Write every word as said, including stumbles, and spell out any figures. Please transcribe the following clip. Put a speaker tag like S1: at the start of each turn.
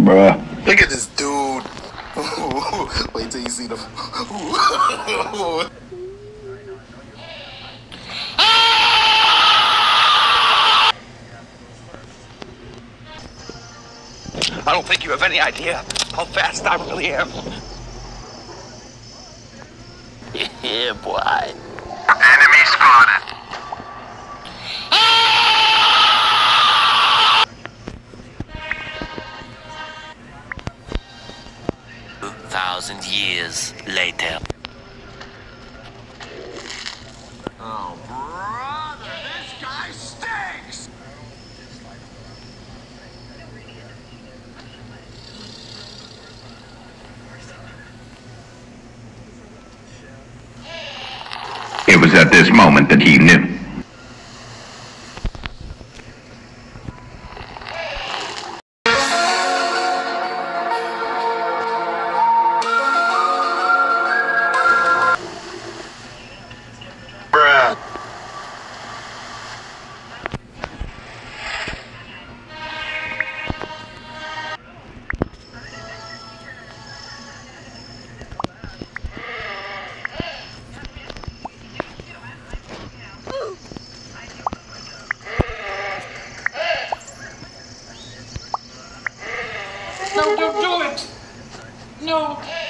S1: Bruh.
S2: Look at this dude. Wait till you see the.
S3: I don't think you have any idea how fast I really am.
S4: Yeah, boy.
S3: Enemy spotted.
S4: Two thousand years later.
S3: Oh, brother, this guy stinks!
S1: It was at this moment that he knew.
S2: Bruh.
S5: No, don't do it! No!